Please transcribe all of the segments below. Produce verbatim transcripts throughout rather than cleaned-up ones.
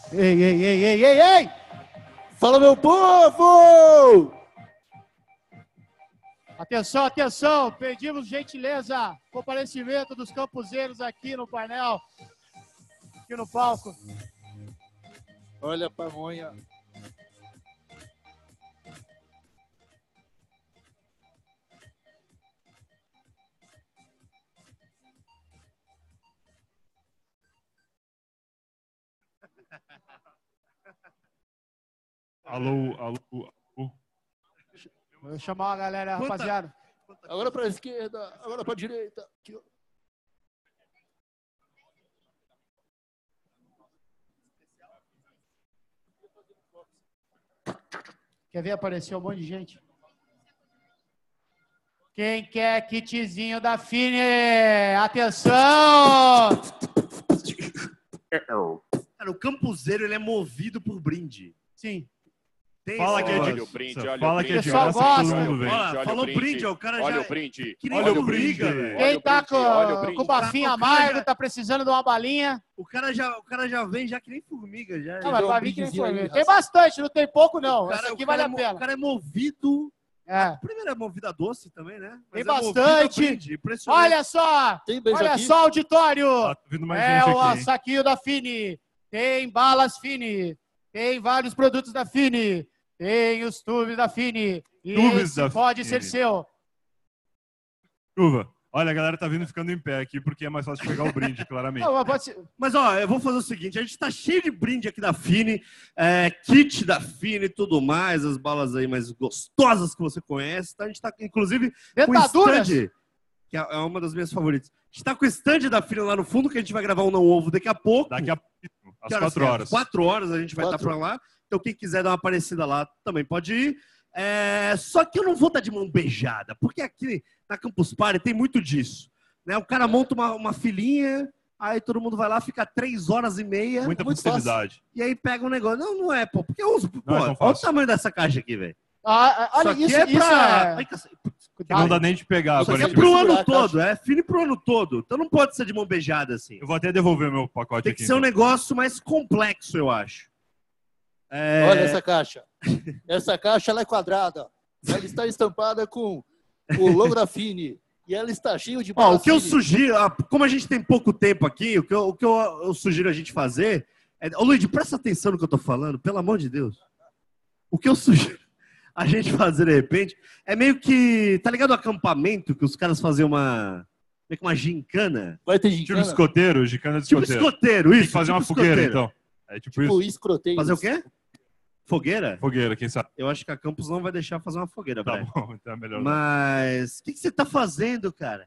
Ei, ei, ei, ei, ei, ei! Fala, meu povo! Atenção, atenção! Pedimos gentileza, comparecimento dos campuseiros aqui no painel, aqui no palco. Olha a pamonha. Alô, alô, alô. Vou chamar a galera, Quanta... rapaziada. Agora para a esquerda, agora para a direita. Aqui, ó. Quer ver? Apareceu um monte de gente. Quem quer kitzinho da Fini? Atenção! Cara, o campuseiro, ele é movido por brinde. Sim. Tem Fala esse que é de negócio. Olha o brinde, olha Fala o que é brinde. de Pessoal graça que todo gosta. mundo vem. Olha, falou o brinde, ó, o cara olha já- o brinde. Que nem Olha o formiga, brinde. velho. Quem Olha o tá brinde, com, olha o brinde. com bafinho O cara amargo, já- tá precisando de uma balinha. O cara já, o cara já vem já que nem formiga. Já, Não, já- mas um pra vir que nem brindezinho aí, formiga. Tem raça. bastante, não tem pouco não. o cara, Essa aqui o vale cara a é mo- pena. O cara é movido. É. Primeiro é movido a doce também, né? Mas Tem é movido bastante. a brinde, impressionante. Olha só! Tem beijo Olha aqui? só, auditório! Tá vindo mais É gente o aqui, hein? saquinho da Fini. Tem balas Fini. Tem vários produtos da Fini. Tem os tubos da Fini. E Tubos esse da pode Fini. ser seu. Chuva. Olha, a galera tá vindo ficando em pé aqui porque é mais fácil pegar o brinde, claramente. Não, mas pode ser... Mas, ó, eu vou fazer o seguinte, a gente tá cheio de brinde aqui da Fini, é, kit da Fini e tudo mais, as balas aí mais gostosas que você conhece, tá? A gente tá, inclusive, com o Dentaduras? stand, que é é uma das minhas favoritas. A gente tá com o stand da Fini lá no fundo, que a gente vai gravar um Não Ovo daqui a pouco. Daqui a pouco, às Que quatro que é? horas. Quatro horas a gente vai estar Quatro. pra lá. Então, quem quiser dar uma aparecida lá, também pode ir. É, só que eu não vou estar de mão beijada, porque aqui na Campus Party tem muito disso. Né? O cara monta uma, uma filinha, aí todo mundo vai lá, fica três horas e meia, Muita muito possibilidade. e aí pega um negócio. Não, não é, pô. Porque eu uso. Pô, Não é tão olha o fácil. tamanho dessa caixa aqui, velho. Ah, ah, olha, Isso aqui isso, é isso pra. é... Ai, cacete. Não dá nem de pegar. Isso Isso Agora, aqui é aqui pro vai segurar ano a caixa. todo, é fino pro ano todo. Então não pode ser de mão beijada assim. eu vou até devolver meu pacote Tem aqui. que ser um então. negócio mais complexo, eu acho. É, Olha essa caixa. Essa caixa ela é quadrada. Ela está estampada com o logo da Fini. E ela está cheia de Ó, balas o que eu Fini. sugiro, ah, como a gente tem pouco tempo aqui, o que eu, o que eu, eu sugiro a gente fazer é... Ô, Luiz, presta atenção no que eu tô falando, pelo amor de Deus. O que eu sugiro a gente fazer, de repente, é meio que... Tá ligado o acampamento, que os caras faziam uma... meio que uma gincana? Vai ter Tiro gincana? de escoteiro, gicana de Tipo escoteiro. escoteiro, Tem isso. que fazer tipo uma fogueira, escoteiro. então. É tipo, Tipo, isso. escroteiros. Fazer o quê? Fogueira? Fogueira, quem sabe. Eu acho que a Campus não vai deixar fazer uma fogueira, Tá Brian. bom, então é melhor. não. Mas... O que, que você tá fazendo, cara?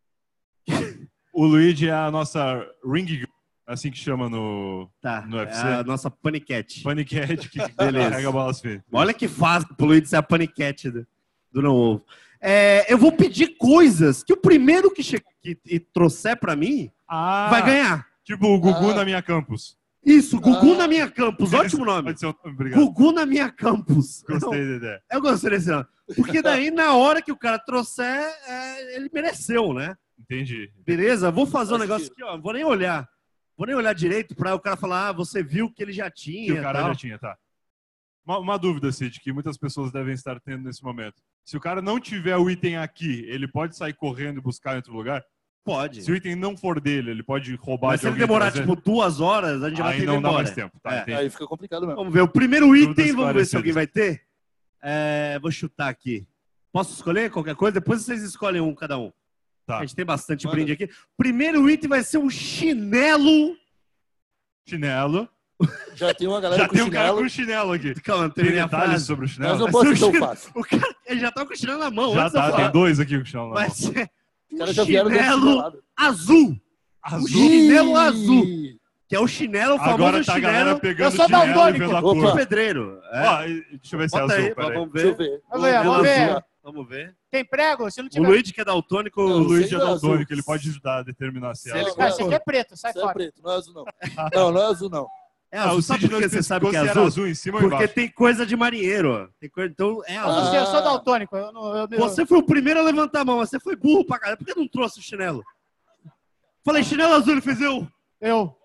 O Luigi é a nossa ring girl, assim que chama no, Tá, no U F C. é a nossa paniquete. Paniquete que Beleza. carrega bolas finas. Olha que fácil pro Luiz ser a paniquete do, do Não Ovo. É, eu vou pedir coisas que o primeiro que, che- que, que trouxer pra mim Ah, vai ganhar. Tipo o Gugu Ah. na minha campus. Isso, Gugu Ah. na minha campus. Ótimo nome. Pode ser um nome, obrigado. Gugu na minha campus. Gostei da ideia. Eu, eu gostei desse nome. Porque daí, na hora que o cara trouxer, é, ele mereceu, né? Entendi. Beleza? Vou fazer um Acho negócio que- aqui, ó. Vou nem olhar. Vou nem olhar direito pra o cara falar, ah, você viu que ele já tinha. Que o cara tal. já tinha, tá. Uma, uma dúvida, Cid, que muitas pessoas devem estar tendo nesse momento. Se o cara não tiver o item aqui, ele pode sair correndo e buscar em outro lugar? Pode. Se o item não for dele, ele pode roubar Mas de se ele alguém e demorar, trazer? tipo, duas horas, a gente já vai Aí ter ido não dá embora. mais tempo. Tá, É. entendi. Aí fica complicado mesmo. Vamos ver. O primeiro Dúvidas item, vamos ver se esclarecidas. alguém vai ter. É, vou chutar aqui. Posso escolher qualquer coisa? Depois vocês escolhem um cada um. Tá. A gente tem bastante Manda. brinde aqui. Primeiro item vai ser um chinelo. Chinelo. Já tem uma galera Já com tem um cara chinelo. com chinelo aqui. Calma, não Tem terminei a detalhes frase. sobre o Mas chinelo? não Vai pode ser ser o tão chinelo. fácil. O cara ele já tá com o chinelo na mão. Já antes de eu tá, falar. tem dois aqui com chinelo na Vai mão. ser Os um caras já vieram dentro chinelo chinelado. azul. Azul. Chinelo azul. Ih, Que é o chinelo, o famoso Agora tá a galera chinelo pegando Eu sou chinelo e daltônico. vendo a Opa. do cor. pedreiro. É. Ó, e- deixa eu ver se é Bota azul, aí, peraí. vamos Deixa eu ver. ver. Vamos ver, Vou vamos ver. azul. Vamos ver. Tem prego? Se não O tiver... Luigi, que é daltônico, O Não, Luigi sei é lá, daltônico, azul. ele pode ajudar a determinar se é Sei azul. lá. Ah, esse aqui é preto, sai Isso é fora. preto, não é azul não. Não, não é azul não. é Ah, azul. o Sabe Cid por não que você sabe que é especificou se era azul? azul em cima ou Porque embaixo. tem coisa de marinheiro, ó. Tem coisa... Então é Eu azul. não sei, eu sou Ah. daltônico. Eu não, eu, eu- Você foi o primeiro a levantar a mão, mas você foi burro pra caralho. Por que não trouxe o chinelo? Falei, chinelo azul, ele fez eu. eu...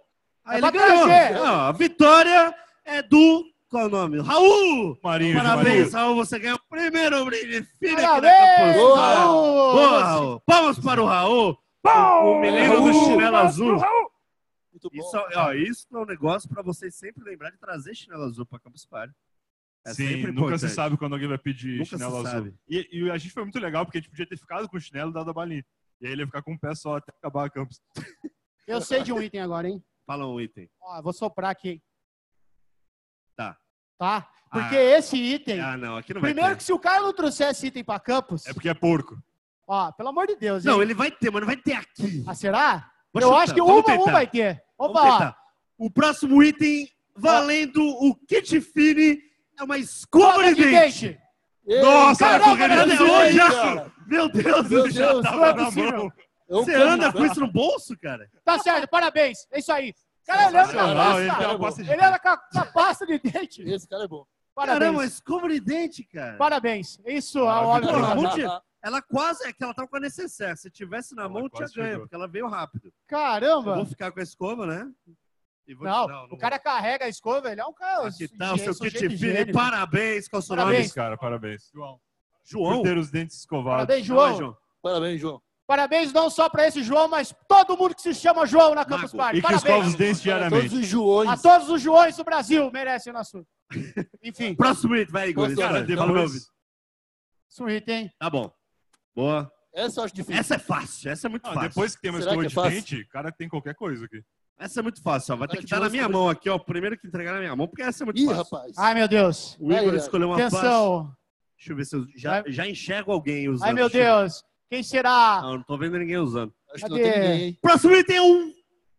Aí É ele pra ganhou. trazer. Não, a vitória é do... Qual é o nome? Raul! Marinho, Parabéns, de Raul. Você ganhou o primeiro brinde fino aqui na Parabéns, Campus. Raul! Boa, Raul. Palmas para o Raul. O, o menino do chinelo azul. Muito bom. Isso, ó, isso é um negócio para vocês sempre lembrar de trazer chinelo azul para Campus Party. É Sim, sempre nunca importante. se sabe quando alguém vai pedir Nunca chinelo se azul. sabe. E, e a gente foi muito legal, porque a gente podia ter ficado com o chinelo dado a balinha. E aí ele ia ficar com um pé só até acabar a campus. Eu sei de um item agora, hein? Fala um item. Ó, eu vou soprar aqui, hein? Tá. Tá? Porque Ah. esse item... Ah, não, aqui não vai Primeiro ter. que se o cara não trouxer esse item pra campus... É porque é porco. Ó, pelo amor de Deus, hein? Não, ele vai ter, mas não vai ter aqui. Ah, será? Vou eu chutar, acho que vamos uma, um tentar. vai ter. Vamos, Vamos falar. tentar. O próximo item, valendo o kit fine, é uma escova de dente. Ei, Nossa, caramba, correndo meu até Deus, hoje. cara. Meu Deus, Meu já Deus, tava não é na possível. mão. É um Você anda com candidato. isso no bolso, cara? Tá certo, parabéns. É isso aí. Cara, ele anda com a Sensacional, ele pasta. tem uma Ele pasta de Ele anda com a, com a pasta de dente. Esse cara é bom. Parabéns. Caramba, escova de dente, cara. Parabéns. Isso, Ah, a óleo Vitor, Pô, pra- não tinha- Ela quase, é que ela tava com a necessaire. Se tivesse na Ela mão, tinha quase ganho, chegou. porque ela veio rápido. Eu Caramba. vou ficar com a escova, né? E vou Não, te dar, o cara carrega a escova, ele é um cara... Aqui tá o seu sujeito kit fine. higiênico. Parabéns, qual é o seu Parabéns. Parabéns, cara, parabéns. João. nome? Por ter os dentes escovados. Parabéns, Vai lá, João. Parabéns, João. Parabéns não só pra esse João, mas todo mundo que se chama João na Campus Marco, Party. E que escova Parabéns. os dentes Para todos diariamente. os Joões. A todos os Joões do Brasil merecem o nosso. Enfim, Próximo item, vai, Igor. Posso- Cara, Fala, meu ouvido. depois... suíte, hein? Tá bom. Boa. Essa eu acho difícil. Essa é fácil, essa é muito Não, fácil. depois que tem uma Será escova que é de fácil? dente, o cara tem qualquer coisa aqui. Essa é muito fácil, ó. Vai ter Cara, que tinha dar na umas minha coisas- mão aqui, ó. O primeiro que entregar na minha mão, porque essa é muito Ih, fácil. rapaz. Ai, meu Deus. O Igor Ai, ai. escolheu uma fácil. Atenção. Deixa eu ver se eu já, Vai. já enxergo alguém usando. Ai, meu Deixa eu ver. Deus. Quem será? Não, não tô vendo ninguém usando. Acho que não Cadê? tem ninguém, hein? Próximo item é um...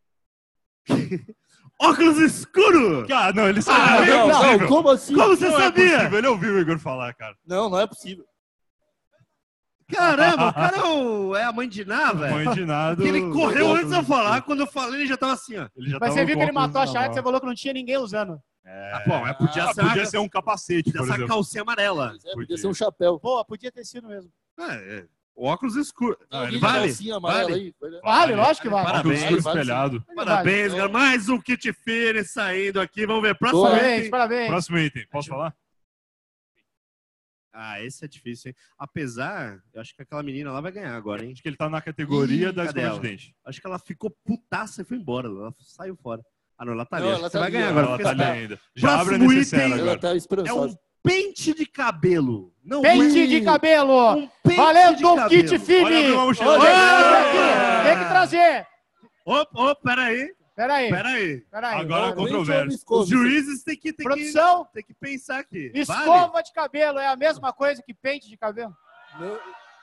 Óculos escuro! Cara, não, ele Ah, sabe. não, não, é não, possível. como assim? Como você Não é sabia? possível, ele ouviu o Igor falar, cara. Não, não é possível. Caramba, o cara é, o- é a mãe de Ná, velho. Mãe de nada. Ele correu óculos antes de eu escuros. falar. Quando eu falei, ele já tava assim, ó. Ele já Mas tava você viu com que ele óculos matou a na charada que você mão. falou que não tinha ninguém usando. É. Ah, bom, é, podia Ah, ser, podia uma, ser um capacete, podia por ser uma exemplo. calcinha amarela. É, podia Podia. ser um chapéu. Boa, podia ter sido mesmo. É, é. O óculos escuro. Ah, ele Tem vale? calcinha amarela Vale? aí. Vale. Vale, lógico que vale. Parabéns. Óculos escuro Vale, espelhado. Parabéns, Vale. galera. Mais um kit fine saindo aqui. Vamos ver. Próximo Boa. Parabéns, item. parabéns. Próximo item, posso falar? Ah, esse é difícil, hein? Apesar, eu acho que aquela menina lá vai ganhar agora, hein? Acho que ele tá na categoria Ih, da cadê escova ela? de dente. Acho que ela ficou putaça e foi embora. Ela saiu fora. Ah, não, ela tá ali. Não, Acho ela que você tá vai ali, ganhar ó. agora. Ela fica tá ali esperto. ainda. Já abre a Próximo necessaire item. Ela agora. tá É um esperançosa. pente de cabelo. Não Pente Ui, de cabelo. um pente Valendo de um cabelo. kit Olha, fine. abriu uma mochila. Tem que trazer Olha! aqui. Tem que trazer. Opa, opa, peraí. Peraí, Peraí. peraí. Agora Vamos. eu controverso. Os juízes têm que, têm que, Produção, têm que pensar aqui. escova Vale? de cabelo é a mesma coisa que pente de cabelo? Não.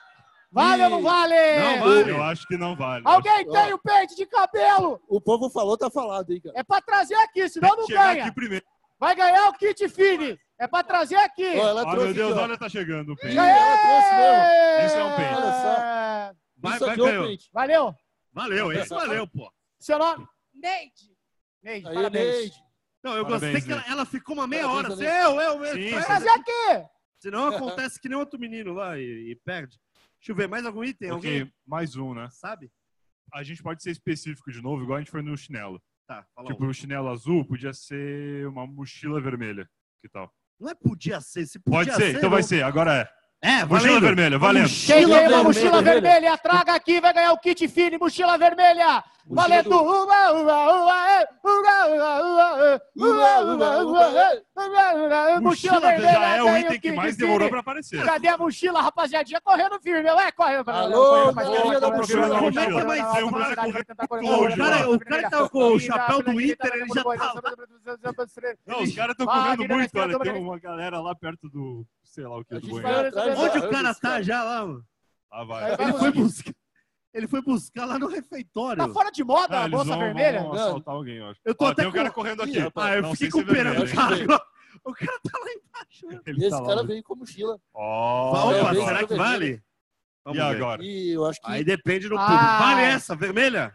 Vale ou não Ih, vale? não vale. Eu acho que não vale. Alguém Ó. tem o pente de cabelo? O povo falou, tá falado, hein, cara. É pra trazer aqui, senão não Chegar ganha. aqui primeiro. Vai ganhar o kit fine. É pra trazer aqui. Ó, ela Ah, trouxe meu Deus, aqui, ó. olha, tá chegando o pente. Ih, ela trouxe mesmo. Isso é um pente. Olha É, Vai, Isso vai, aqui é um ganhou. pente. Valeu. Valeu, esse valeu, pô. Seu nome? Neide. Neide, Aí, parabéns. Neide. Não, eu Parabéns, gostei que ela, Ney. ela ficou uma meia Parabéns, hora. Assim, Ney. eu, eu, eu. Sim, Vai sim. trazer aqui. Senão acontece que nem outro menino lá e, e perde. Deixa eu ver, mais algum item? Alguém Ok, mais um, né? sabe? A gente pode ser específico de novo, igual a gente foi no chinelo. Tá, fala Tipo, um. o chinelo azul podia ser uma mochila vermelha. Que tal? Não é podia ser, se podia Pode ser, então vai ser, agora é. É, Mochila valendo. vermelha, valendo. Quem Mochila tem uma vermelha. mochila vermelha, traga aqui, vai ganhar o kit fine, mochila vermelha. Mochila Valendo. do- Uma, uma, uma, é. Uma, uma, uma, é. Uma, uma, uma, é. Uma, uma, é. Mochila Mochila vermelha. já é o ganha item que kit mais fine. demorou pra aparecer. Cadê a mochila, rapaziadinha? Correndo firme, ué, correndo. Alô, correndo, galerinha da correndo, mochila, correndo, como é que correndo, vai correndo, ser? Um correndo, cara correndo, correndo correndo, longe, correndo, O cara, correndo, o cara que tava com o chapéu do correndo, Inter, ele já correndo, tava... correndo. Não, os caras estão Vai, correndo vira muito, na olha. esquerda, Tem uma galera lá perto do, sei lá o que, A do gente banheiro. vai atrás. Onde da- o cara desse tá já lá, mano? Ah, vai. Aí vai Ele no- foi buscar, ele foi buscar lá no refeitório. Tá fora de moda Ah, a eles bolsa vão, vermelha? vão assaltar alguém, eu acho. Eu tô Ó, até tem um com- cara correndo aqui. Ih, rapaz. Ah, eu Não fiquei sei se com é pena do vermelho. cara. hein? agora. O cara tá lá embaixo. né? Ele Esse tá lá. cara veio com mochila. Ó, Opa, Olha, agora. será que vermelho. vale? Vamos E ver. agora? E eu acho que... Aí depende do Ah. público. Vale essa, vermelha?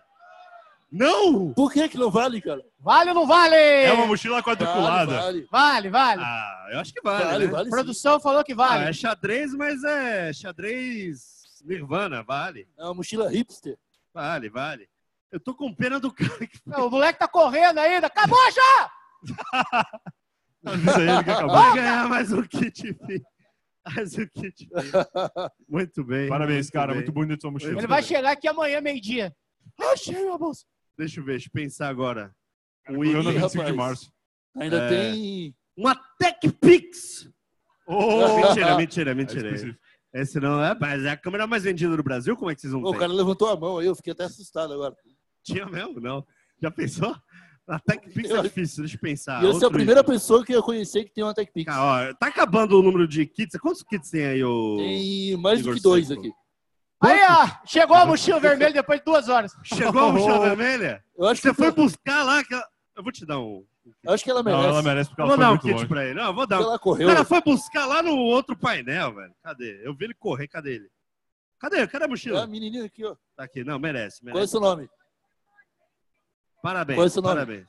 Não! Por que que não vale, cara? Vale ou não vale? É uma mochila Vale, quadriculada. vale. Vale, vale. Ah, eu acho que vale, Vale, né? vale A sim. produção falou que Ah, vale. é xadrez, mas é xadrez Nirvana, vale. É uma mochila hipster. Vale, vale. Eu tô com pena do cara que... Não, o moleque tá correndo ainda. Acabou já! Avisa ele que acabou. Vai ganhar mais um kit free. Mais um kit free. Muito bem. Parabéns, muito cara. bem. Muito bonito sua mochila. Ele vai chegar aqui amanhã, meio-dia. Achei minha bolsa. Deixa eu ver, deixa eu pensar agora. Um Correu no item. vinte e cinco de rapaz. março. Ainda É. tem... Uma TechPix. Oh, Mentira, mentira, é mentira. exclusivo. Esse não é, mas é a câmera mais vendida do Brasil? Como é que vocês não Pô, o têm? cara levantou a mão aí, eu fiquei até assustado agora. Tinha mesmo? Não. Já pensou? A TechPix é Eu- difícil, deixa eu pensar. E eu sou a Outro primeira item. pessoa que eu conheci que tem uma TechPix. Cara, ó, tá acabando o número de kits. Quantos kits tem aí, ô? Tem mais do Igor que dois Seco. aqui. Aí, ó, chegou a mochila vermelha depois de duas horas. Chegou a mochila vermelha? Eu acho Você que foi buscar lá? Que... Eu vou te dar um. eu acho que ela Não, merece. ela merece porque Eu ela vou foi dar um muito kit longe. pra ele. Não, eu vou dar Porque um. ela O correu. cara foi buscar lá no outro painel, velho. Cadê? Eu vi ele correr, cadê ele? Cadê? Cadê a É a mochila? menininha aqui, ó. Tá aqui, não, merece, Qual é o merece. seu nome? Parabéns, Qual é o seu nome? parabéns.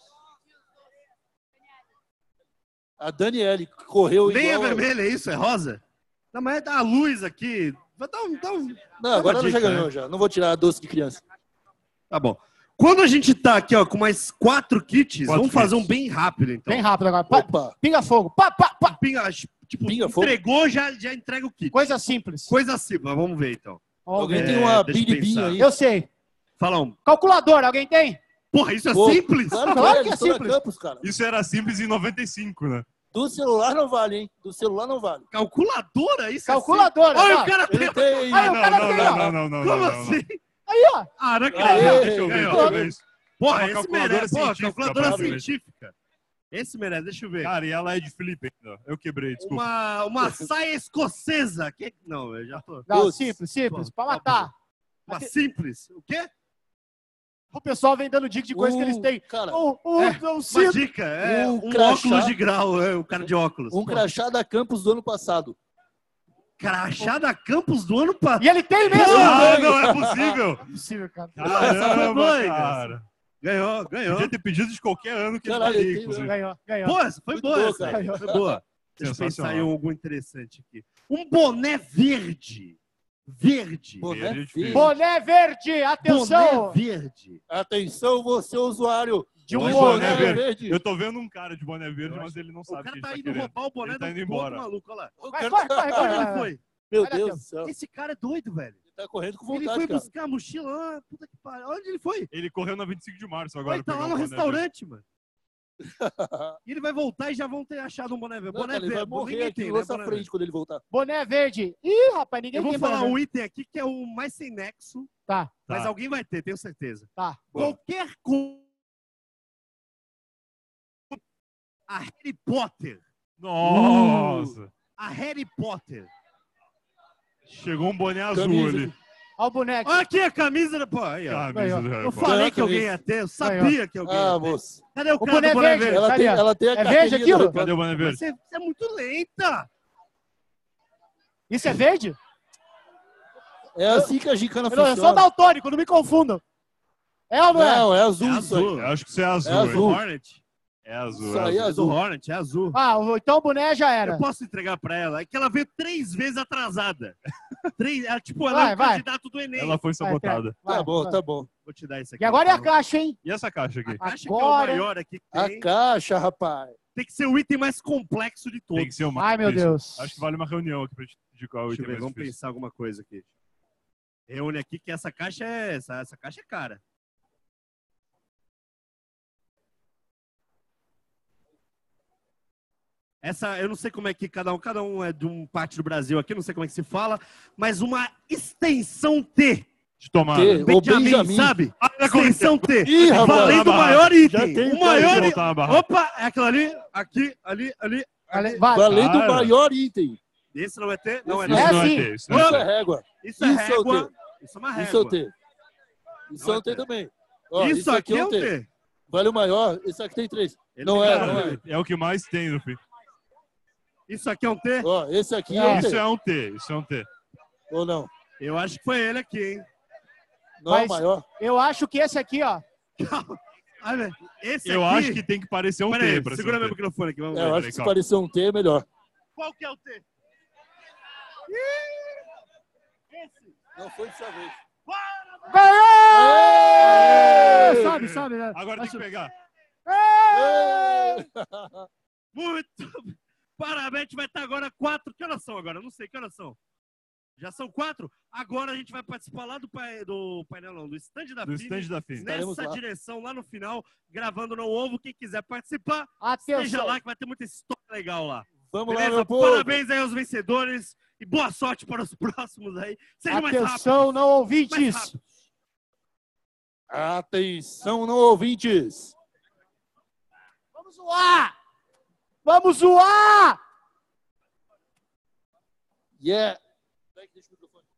A Daniele correu Nem é igual... vermelho, é isso? É rosa? Não, mas é da luz aqui. Vai dar um, dá um... Não, agora ela dica, já ganhou né? já. Não vou tirar a doce de criança. Tá bom. Quando a gente tá aqui, ó, com mais quatro kits, Quatro vamos fazer kits. um bem rápido, então. Bem rápido agora. Pa- Opa! Pinga fogo. Pá, pá, pá. Pinga, tipo, Pinga fogo. entregou, já, já entrega o kit. Coisa simples. Coisa assim, mas vamos ver, então. Vamos Alguém ver. tem uma deixa eu biribinha pensar. aí? Eu sei. Fala um. Calculadora, alguém tem? Porra, isso é Pô, simples? Claro, Claro é, que é editora simples. Campos, cara. Isso era simples em noventa e cinco, né? Do celular não vale, hein? Do celular não vale. Calculadora? Isso Calculadora. é simples? Olha, ó. o cara tem... Ele tem... Aí, o Não, cara não, tem, não, ó. não, não, não, Como não, não. assim? Aí, ó. Ah, não Aê, acredito. Deixa eu ver, Ganhou. deixa eu ver isso. Porra, Uma esse calculadora merece. Porra, científica, calculadora provavelmente. científica. Esse merece, deixa eu ver. Cara, e ela é de Felipe ainda. Eu quebrei, desculpa. Uma, uma saia escocesa. Que... Não, eu já tô... Não, Putz. simples, simples. Pô, Pra matar. Uma simples. O quê? O pessoal vem dando dica de coisa que eles têm. Cara, Um, um, É, um Uma cinto. dica. É Um um, crachá. óculos de grau. É, o cara de óculos. um Pô, crachá da Campus do ano passado. Crachá da Campus do ano passado. E ele tem mesmo. Ah, não é possível! Não é possível, cara. Caramba, doido. cara. Ganhou, ganhou. Podia ter pedido de qualquer ano que ele tá Caralho, ali, tem- inclusive. Ganhou, ganhou. Pô, essa foi Muito boa, boa, essa. cara. aí, Foi boa. Deixa eu pensar Sensacional. em algo interessante aqui. Um boné verde. Verde. Boné Verde, verde. verde. Boné verde, atenção. Boné verde. Atenção, você usuário de um Boné boné verde. verde. Eu tô vendo um cara de boné verde, mas ele não O sabe cara que tá ele tá indo querendo. roubar o boné Ele tá do indo do embora. outro maluco, olha lá. O Vai, cara corre, tá- corre, Onde corre. ele vai. foi? Meu Vai Deus daqui, do céu. Esse cara é doido, velho. Ele tá correndo com Ele vontade, foi cara. buscar a mochila lá. Puta que pariu. Onde ele foi? Ele correu na vinte e cinco de março agora. Ele tá pegar lá um no boné restaurante, mano. E ele vai voltar e já vão ter achado um boné verde. Não, Boné cara, ele vai verde. morrer Ninguém aqui tem, na né? nossa Boné frente verde. quando ele voltar. Boné verde. Ih, rapaz, ninguém Eu vou tem falar boné um verde. item aqui que é o mais sem nexo, Tá, mas Tá. alguém vai ter, tenho certeza. tá. Qualquer coisa. A Harry Potter. Nossa! A Harry Potter. Chegou um boné azul Camisa. ali. Olha o boneco. Olha aqui a camisa da. Pô, aí, ó. Camisa Ganhou. do Harry Eu Potter. falei Ganhou que a alguém camisa. ia ter, eu sabia que alguém Ah, ia ter. moço. Cadê o O cara boné do boné verde. verde? Ela Tá tem, ali, ó. ela tem a É verde carteirinha aquilo? do Harry Cadê Potter. o boné Mas verde? Você, você é muito lenta. Isso é verde? É assim que a gicana Eu, não, eu sou funciona. daltônico, não me confundam. É ou não é? Não, é azul É isso aí. azul. Eu acho que isso é azul. É hein? azul. Hornet. É azul. Isso é aí é azul. É do azul. Hornet, é azul. Ah, o- então o boné já era. Eu posso entregar pra ela. É que ela veio três vezes atrasada. Três, ela, tipo, ela Vai, é um vai. candidato do Enem. Ela foi Vai, sabotada. vai, Tá bom, vai. tá bom. Vou te dar isso aqui. E agora é a então. caixa, hein? E essa caixa aqui? A caixa Agora- que é o maior aqui que A tem. caixa, rapaz. Tem que ser o item mais complexo de Tem todos. que ser uma. Ai, meu Isso. Deus. Acho que vale uma reunião aqui pra gente indicar o Deixa eu item ver, mais vamos difícil. pensar alguma coisa aqui. Reúne aqui que essa caixa é. Essa, essa caixa é cara. Essa, eu não sei como é que cada um, cada um é de um parte do Brasil aqui, não sei como é que se fala, mas uma extensão T. De tomada. T. Ô, Benjamin, Benjamin. sabe? Olha como Extensão T. Ih, rapaz. Valendo o Já maior tem item. tem O cara maior de item. voltar na barra. Opa, é aquilo ali, aqui, ali, ali. Vale- vai. Valendo o Cara. maior item. Esse não é T? Não é Isso Isso T. não sim. é ter, isso não é Isso ter. é régua. Isso é Isso é o régua. T. Isso é uma Isso é régua. o T. Isso Não é é o T T. também. Ó, Isso aqui é um T. Vale o maior. Esse aqui tem três. Ele Não tem é, cara não de- é. É o que mais tem no fim. Isso aqui é um T? Ó, esse aqui é, É. um Isso T. é um T, isso é um T. Ou não? Eu acho que foi ele aqui, hein? Não é Mas- o maior. Eu acho que esse aqui, ó. Ai, velho, esse Eu aqui... acho que tem que parecer um Pera aí, T. pra ser segura um meu T. microfone aqui, vamos É, eu ver. acho que se calma. parecer um T é melhor. Qual que é o T? Não foi dessa vez. Parabéns! Ganhou! Sobe, sobe. Né? Agora tem que pegar. Muito. Parabéns, vai estar agora quatro. Que horas são agora? Não sei que horas são. Já são quatro? Agora a gente vai participar lá do, pai, do painel, não, do stand da Do Fini. stand da Fini. Nessa lá. direção, lá no final, gravando no ovo. Quem quiser participar, Atenção. esteja lá que vai ter muita história legal lá. Vamos Beleza? lá, meu povo. Parabéns aí aos vencedores e boa sorte para os próximos aí. Seja mais rápido. Atenção, não Mais ouvintes. rápido. Atenção, não ouvintes. Vamos zoar! Vamos zoar! Yeah. Deixa o microfone.